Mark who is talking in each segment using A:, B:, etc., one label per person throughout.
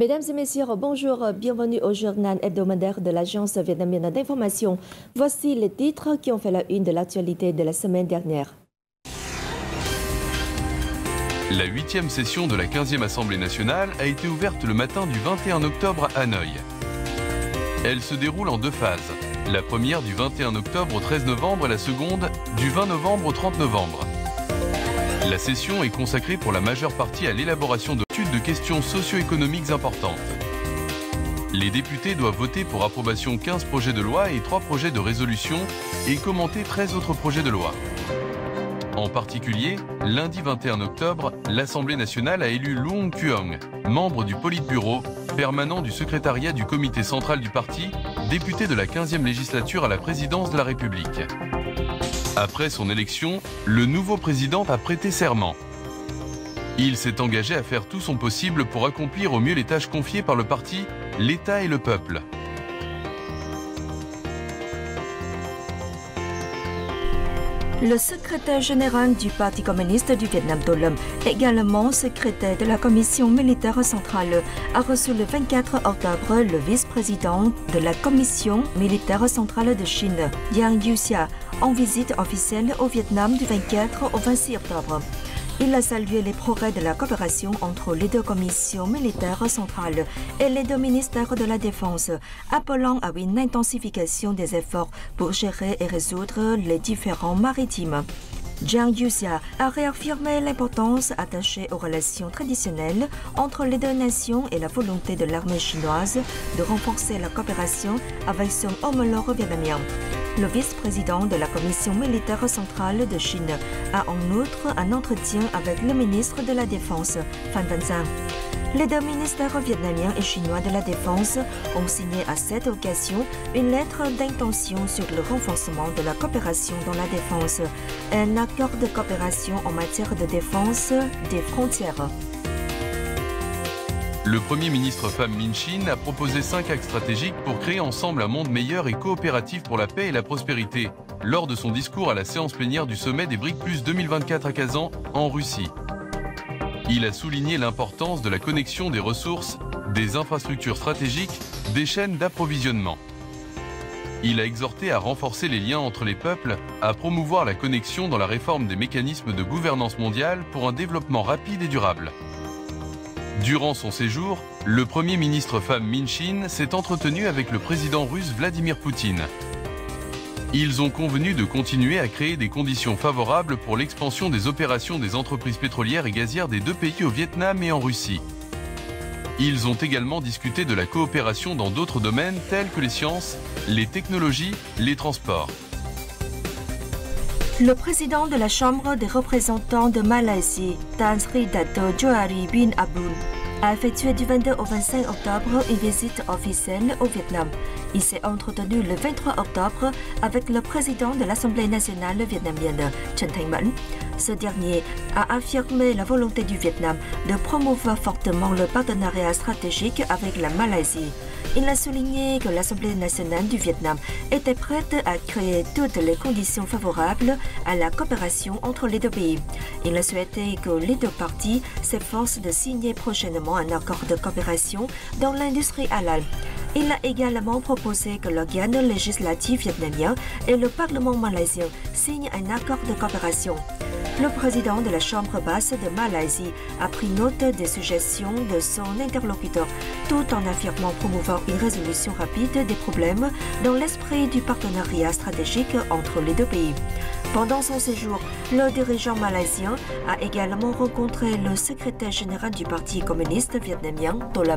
A: Mesdames et messieurs, bonjour, bienvenue au journal hebdomadaire de l'Agence vietnamienne d'information. Voici les titres qui ont fait la une de l'actualité de la semaine dernière.
B: La 8e session de la 15e Assemblée nationale a été ouverte le matin du 21 octobre à Hanoï. Elle se déroule en deux phases. La première du 21 octobre au 13 novembre et la seconde du 20 novembre au 30 novembre. La session est consacrée pour la majeure partie à l'élaboration d'études de questions socio-économiques importantes. Les députés doivent voter pour approbation 15 projets de loi et 3 projets de résolution et commenter 13 autres projets de loi. En particulier, lundi 21 octobre, l'Assemblée nationale a élu Luong Kuong, membre du Politburo, permanent du secrétariat du comité central du parti, député de la 15e législature à la présidence de la République. Après son élection, le nouveau président a prêté serment. Il s'est engagé à faire tout son possible pour accomplir au mieux les tâches confiées par le parti, l'État et le peuple.
A: Le secrétaire général du Parti communiste du Vietnam, To Lam, également secrétaire de la commission militaire centrale, a reçu le 24 octobre le vice-président de la commission militaire centrale de Chine, Yang Yuxia, en visite officielle au Vietnam du 24 au 26 octobre. Il a salué les progrès de la coopération entre les deux commissions militaires centrales et les deux ministères de la Défense, appelant à une intensification des efforts pour gérer et résoudre les différends maritimes. Jiang Yuxia a réaffirmé l'importance attachée aux relations traditionnelles entre les deux nations et la volonté de l'armée chinoise de renforcer la coopération avec son homologue vietnamien. Le vice-président de la commission militaire centrale de Chine a en outre un entretien avec le ministre de la Défense, Phan Văn Giang. Les deux ministères vietnamiens et chinois de la Défense ont signé à cette occasion une lettre d'intention sur le renforcement de la coopération dans la défense, un accord de coopération en matière de défense des frontières.
B: Le Premier ministre Pham Minh Chinh a proposé 5 axes stratégiques pour créer ensemble un monde meilleur et coopératif pour la paix et la prospérité, lors de son discours à la séance plénière du sommet des BRIC+ 2024 à Kazan, en Russie. Il a souligné l'importance de la connexion des ressources, des infrastructures stratégiques, des chaînes d'approvisionnement. Il a exhorté à renforcer les liens entre les peuples, à promouvoir la connexion dans la réforme des mécanismes de gouvernance mondiale pour un développement rapide et durable. Durant son séjour, le Premier ministre Pham Minh Chinh s'est entretenu avec le président russe Vladimir Poutine. Ils ont convenu de continuer à créer des conditions favorables pour l'expansion des opérations des entreprises pétrolières et gazières des deux pays au Vietnam et en Russie. Ils ont également discuté de la coopération dans d'autres domaines tels que les sciences, les technologies, les transports.
A: Le président de la Chambre des représentants de Malaisie, Tan Sri Dato Johari bin Abdul, a effectué du 22 au 25 octobre une visite officielle au Vietnam. Il s'est entretenu le 23 octobre avec le président de l'Assemblée nationale vietnamienne, Trần Thanh Mẫn. Ce dernier a affirmé la volonté du Vietnam de promouvoir fortement le partenariat stratégique avec la Malaisie. Il a souligné que l'Assemblée nationale du Vietnam était prête à créer toutes les conditions favorables à la coopération entre les deux pays. Il a souhaité que les deux parties s'efforcent de signer prochainement un accord de coopération dans l'industrie halal. Il a également proposé que l'organe législatif vietnamien et le Parlement malaisien signent un accord de coopération. Le président de la Chambre basse de Malaisie a pris note des suggestions de son interlocuteur, tout en affirmant promouvoir une résolution rapide des problèmes dans l'esprit du partenariat stratégique entre les deux pays. Pendant son séjour, le dirigeant malaisien a également rencontré le secrétaire général du Parti communiste vietnamien, To Lam.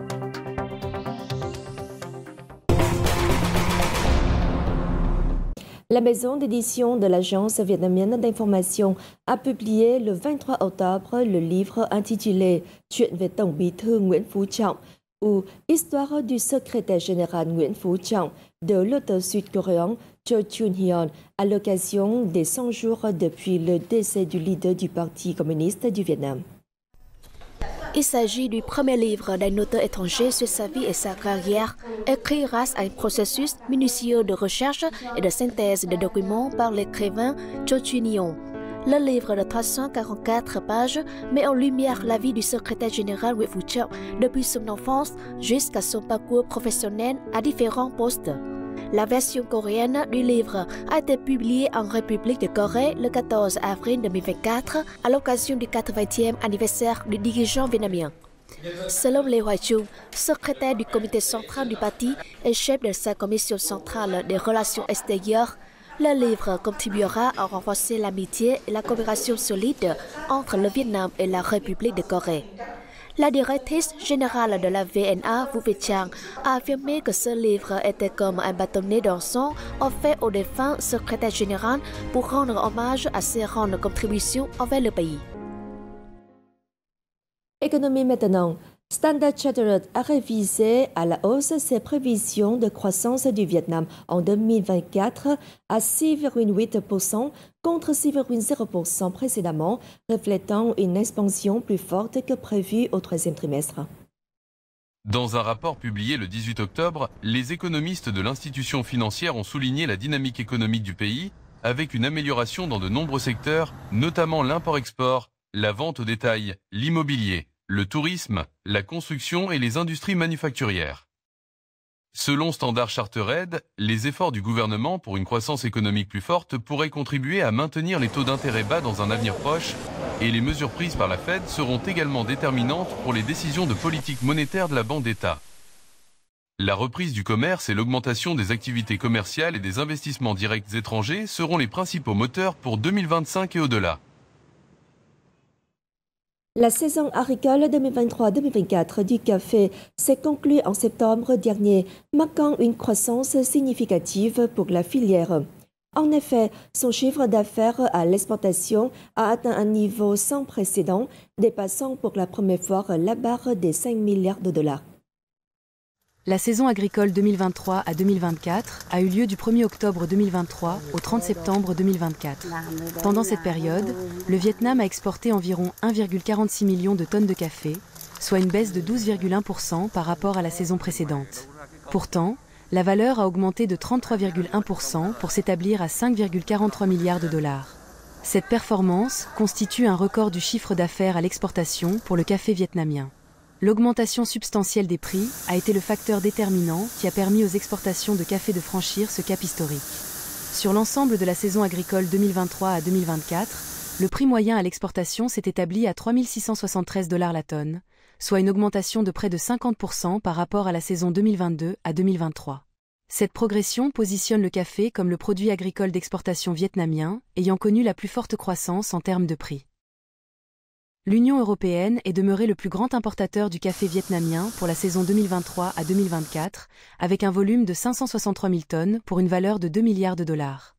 A: La maison d'édition de l'Agence vietnamienne d'information a publié le 23 octobre le livre intitulé Chuyện về Tổng Bí thư Nguyễn Phú Trọng ou Histoire du secrétaire général Nguyễn Phú Trọng de l'auteur sud-coréen Cho Chun-hyun à l'occasion des 100 jours depuis le décès du leader du Parti communiste du Vietnam.
C: Il s'agit du premier livre d'un auteur étranger sur sa vie et sa carrière, écrit grâce à un processus minutieux de recherche et de synthèse de documents par l'écrivain Cho Chun-hyun. Le livre de 344 pages met en lumière la vie du secrétaire général Nguyễn Phú Trọng depuis son enfance jusqu'à son parcours professionnel à différents postes. La version coréenne du livre a été publiée en République de Corée le 14 avril 2024 à l'occasion du 80e anniversaire du dirigeant vietnamien. Selon Lê Hoài Trung, secrétaire du comité central du parti et chef de sa commission centrale des relations extérieures, le livre contribuera à renforcer l'amitié et la coopération solide entre le Vietnam et la République de Corée. La directrice générale de la VNA, Vũ Việt Trang, a affirmé que ce livre était comme un bâtonnet d'encens offert au défunt secrétaire général pour rendre hommage à ses grandes contributions envers le pays.
A: Économie maintenant. Standard Chartered a révisé à la hausse ses prévisions de croissance du Vietnam en 2024 à 6,8% contre 6,0% précédemment, reflétant une expansion plus forte que prévue au troisième trimestre.
B: Dans un rapport publié le 18 octobre, les économistes de l'institution financière ont souligné la dynamique économique du pays, avec une amélioration dans de nombreux secteurs, notamment l'import-export, la vente au détail, l'immobilier, le tourisme, la construction et les industries manufacturières. Selon Standard Chartered, les efforts du gouvernement pour une croissance économique plus forte pourraient contribuer à maintenir les taux d'intérêt bas dans un avenir proche, et les mesures prises par la Fed seront également déterminantes pour les décisions de politique monétaire de la Banque d'État. La reprise du commerce et l'augmentation des activités commerciales et des investissements directs étrangers seront les principaux moteurs pour 2025 et au-delà.
A: La saison agricole 2023-2024 du café s'est conclue en septembre dernier, marquant une croissance significative pour la filière. En effet, son chiffre d'affaires à l'exportation a atteint un niveau sans précédent, dépassant pour la première fois la barre des 5 milliards de dollars.
D: La saison agricole 2023 à 2024 a eu lieu du 1er octobre 2023 au 30 septembre 2024. Pendant cette période, le Vietnam a exporté environ 1,46 million de tonnes de café, soit une baisse de 12,1% par rapport à la saison précédente. Pourtant, la valeur a augmenté de 33,1% pour s'établir à 5,43 milliards de dollars. Cette performance constitue un record du chiffre d'affaires à l'exportation pour le café vietnamien. L'augmentation substantielle des prix a été le facteur déterminant qui a permis aux exportations de café de franchir ce cap historique. Sur l'ensemble de la saison agricole 2023 à 2024, le prix moyen à l'exportation s'est établi à 3 673 $ la tonne, soit une augmentation de près de 50% par rapport à la saison 2022 à 2023. Cette progression positionne le café comme le produit agricole d'exportation vietnamien ayant connu la plus forte croissance en termes de prix. L'Union européenne est demeurée le plus grand importateur du café vietnamien pour la saison 2023 à 2024, avec un volume de 563 000 tonnes pour une valeur de 2 milliards de dollars.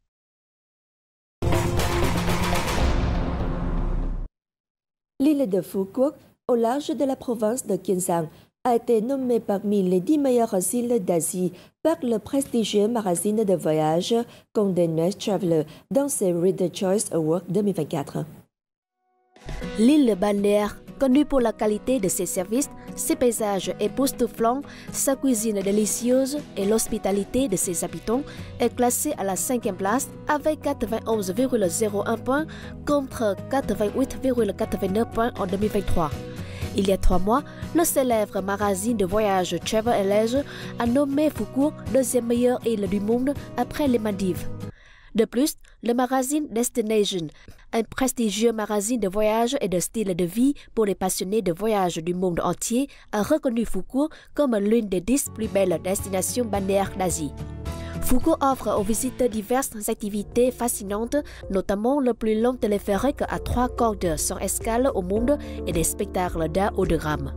A: L'île de Phu Quoc, au large de la province de Kiên Giang, a été nommée parmi les 10 meilleures îles d'Asie par le prestigieux magazine de voyage Condé Nast Traveler dans ses Reader's Choice Awards 2024.
C: L'île balnéaire, connue pour la qualité de ses services, ses paysages époustouflants, sa cuisine délicieuse et l'hospitalité de ses habitants, est classée à la 5e place avec 91,01 points contre 88,89 points en 2023. Il y a 3 mois, le célèbre magazine de voyage Travel & Leisure a nommé Phu Quoc deuxième meilleure île du monde après les Maldives. De plus, le magazine Destination, un prestigieux magazine de voyage et de style de vie pour les passionnés de voyage du monde entier, a reconnu Phu Quoc comme l'une des 10 plus belles destinations balnéaires d'Asie. Phu Quoc offre aux visiteurs diverses activités fascinantes, notamment le plus long téléphérique à 3 cordes sans escale au monde et des spectacles d'art haut de gamme.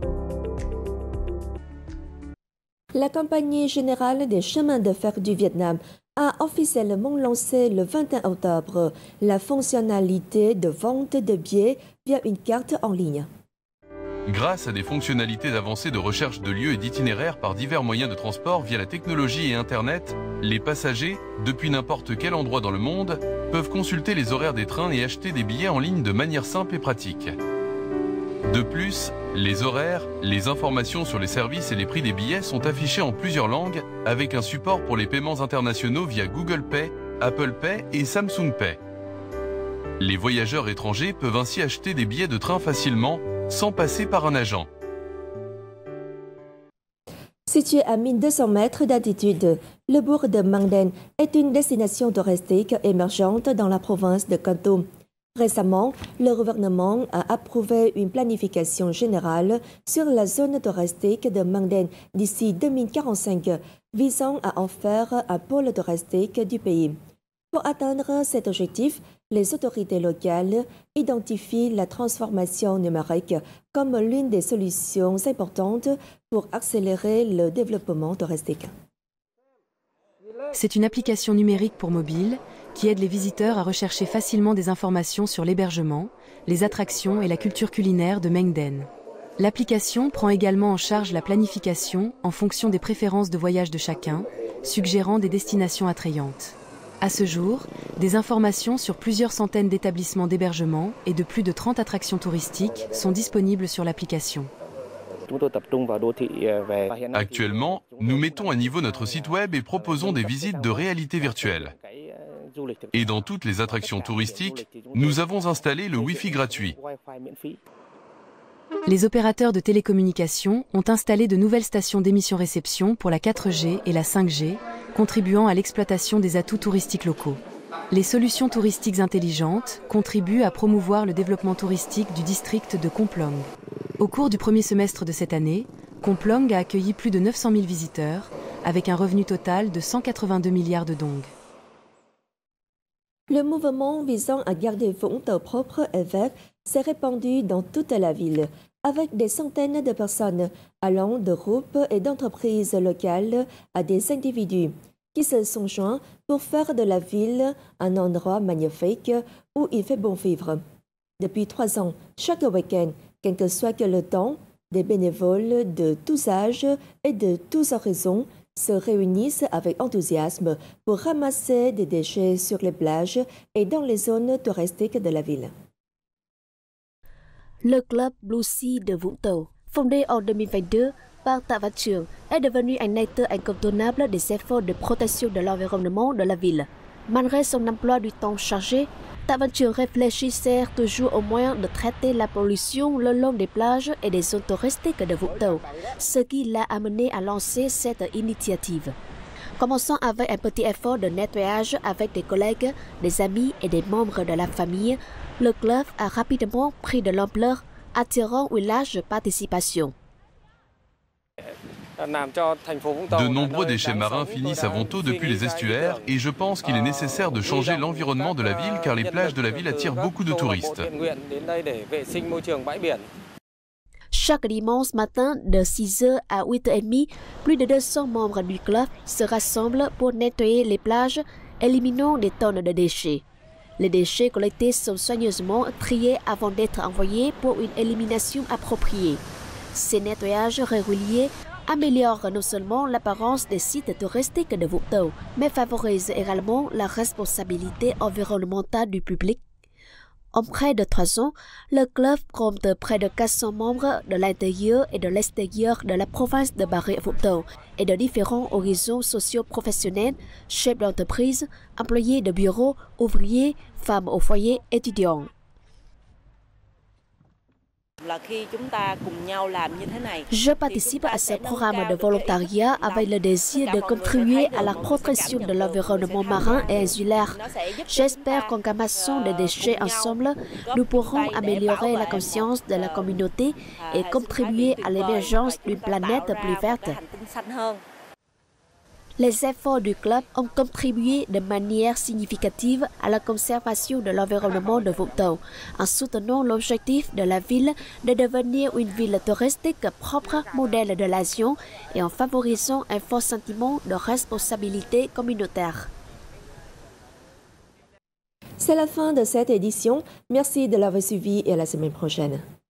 A: La Compagnie générale des chemins de fer du Vietnam a officiellement lancé le 21 octobre la fonctionnalité de vente de billets via une carte en ligne.
B: Grâce à des fonctionnalités d'avancée de recherche de lieux et d'itinéraires par divers moyens de transport via la technologie et Internet, les passagers, depuis n'importe quel endroit dans le monde, peuvent consulter les horaires des trains et acheter des billets en ligne de manière simple et pratique. De plus, les horaires, les informations sur les services et les prix des billets sont affichés en plusieurs langues avec un support pour les paiements internationaux via Google Pay, Apple Pay et Samsung Pay. Les voyageurs étrangers peuvent ainsi acheter des billets de train facilement, sans passer par un agent.
A: Situé à 1200 mètres d'altitude, le bourg de Mang Den est une destination touristique émergente dans la province de Kon Tum. Récemment, le gouvernement a approuvé une planification générale sur la zone touristique de Mang Den d'ici 2045, visant à en faire un pôle touristique du pays. Pour atteindre cet objectif, les autorités locales identifient la transformation numérique comme l'une des solutions importantes pour accélérer le développement touristique.
D: C'est une application numérique pour mobile qui aide les visiteurs à rechercher facilement des informations sur l'hébergement, les attractions et la culture culinaire de Mang Den. L'application prend également en charge la planification en fonction des préférences de voyage de chacun, suggérant des destinations attrayantes. À ce jour, des informations sur plusieurs centaines d'établissements d'hébergement et de plus de 30 attractions touristiques sont disponibles sur l'application.
B: Actuellement, nous mettons à niveau notre site web et proposons des visites de réalité virtuelle. Et dans toutes les attractions touristiques, nous avons installé le Wi-Fi gratuit.
D: Les opérateurs de télécommunications ont installé de nouvelles stations d'émission-réception pour la 4G et la 5G, contribuant à l'exploitation des atouts touristiques locaux. Les solutions touristiques intelligentes contribuent à promouvoir le développement touristique du district de Komplong. Au cours du premier semestre de cette année, Komplong a accueilli plus de 900 000 visiteurs, avec un revenu total de 182 milliards de dong.
A: Le mouvement visant à garder Vũng Tàu propre et vert s'est répandu dans toute la ville, avec des centaines de personnes allant de groupes et d'entreprises locales à des individus qui se sont joints pour faire de la ville un endroit magnifique où il fait bon vivre. Depuis 3 ans, chaque week-end, quel que soit que le temps, des bénévoles de tous âges et de tous horizons se réunissent avec enthousiasme pour ramasser des déchets sur les plages et dans les zones touristiques de la ville.
C: Le club Blue Sea de Vũng Tàu, fondé en 2022 par Tạ Văn Trường, est devenu un acteur incontournable des efforts de protection de l'environnement de la ville. Malgré son emploi du temps chargé, Tạ Văn Trường réfléchissait toujours au moyen de traiter la pollution le long des plages et des zones touristiques de Vũng Tàu, ce qui l'a amené à lancer cette initiative. Commençant avec un petit effort de nettoyage avec des collègues, des amis et des membres de la famille, le club a rapidement pris de l'ampleur, attirant une large participation.
B: De nombreux déchets marins finissent à Vũng Tàu depuis les estuaires et je pense qu'il est nécessaire de changer l'environnement de la ville car les plages de la ville attirent beaucoup de touristes.
C: Chaque dimanche matin de 6h à 8h30, plus de 200 membres du club se rassemblent pour nettoyer les plages, éliminant des tonnes de déchets. Les déchets collectés sont soigneusement triés avant d'être envoyés pour une élimination appropriée. Ces nettoyages réguliers améliorent non seulement l'apparence des sites touristiques de Vũng Tàu, mais favorisent également la responsabilité environnementale du public. En près de 3 ans, le club compte près de 400 membres de l'intérieur et de l'extérieur de la province de Bà Rịa Vũng Tàu et de différents horizons socio-professionnels, chefs d'entreprise, employés de bureaux, ouvriers, femmes au foyer, étudiants. Je participe à ce programme de volontariat avec le désir de contribuer à la protection de l'environnement marin et insulaire. J'espère qu'en ramassant des déchets ensemble, nous pourrons améliorer la conscience de la communauté et contribuer à l'émergence d'une planète plus verte. Les efforts du club ont contribué de manière significative à la conservation de l'environnement de Vũng Tàu, en soutenant l'objectif de la ville de devenir une ville touristique propre, modèle de l'Asie, et en favorisant un fort sentiment de responsabilité communautaire.
A: C'est la fin de cette édition. Merci de l'avoir suivi et à la semaine prochaine.